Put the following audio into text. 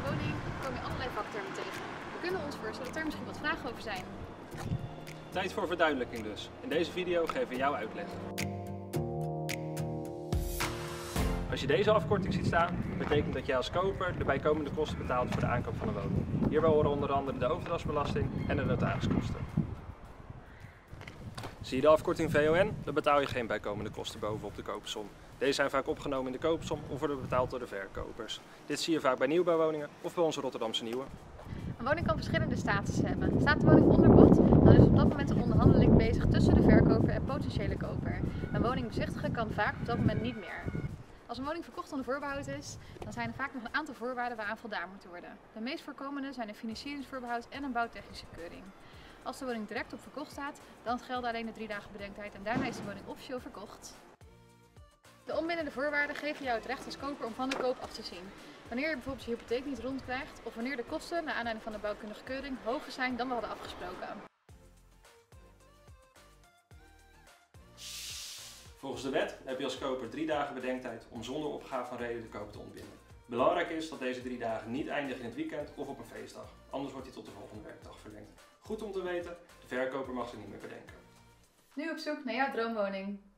woning kom je allerlei vaktermen tegen. We kunnen ons voorstellen dat er misschien wat vragen over zijn. Tijd voor verduidelijking dus. In deze video geven we jou uitleg. Als je deze afkorting ziet staan, betekent dat jij als koper de bijkomende kosten betaalt voor de aankoop van een woning. Hierbij horen onder andere de overdrachtsbelasting en de notariskosten. Zie je de afkorting VON, dan betaal je geen bijkomende kosten bovenop de koopsom. Deze zijn vaak opgenomen in de koopsom of worden betaald door de verkopers. Dit zie je vaak bij nieuwbouwwoningen of bij onze Rotterdamse Nieuwe. Een woning kan verschillende status hebben. Staat de woning onder bod, dan is op dat moment een onderhandeling bezig tussen de verkoper en potentiële koper. Een woning bezichtigen kan vaak op dat moment niet meer. Als een woning verkocht onder voorbehoud is, dan zijn er vaak nog een aantal voorwaarden waaraan voldaan moet worden. De meest voorkomende zijn een financieringsvoorbehoud en een bouwtechnische keuring. Als de woning direct op verkocht staat, dan gelden alleen de 3 dagen bedenktijd en daarna is de woning officieel verkocht. De onbindende voorwaarden geven jou het recht als koper om van de koop af te zien. Wanneer je bijvoorbeeld je hypotheek niet rondkrijgt of wanneer de kosten naar aanleiding van de bouwkundige keuring hoger zijn dan we hadden afgesproken. Volgens de wet heb je als koper 3 dagen bedenktijd om zonder opgave van reden de koop te ontbinden. Belangrijk is dat deze 3 dagen niet eindigen in het weekend of op een feestdag, anders wordt die tot de volgende werkdag verlengd. Goed om te weten, de verkoper mag zich niet meer bedenken. Nu op zoek naar jouw droomwoning.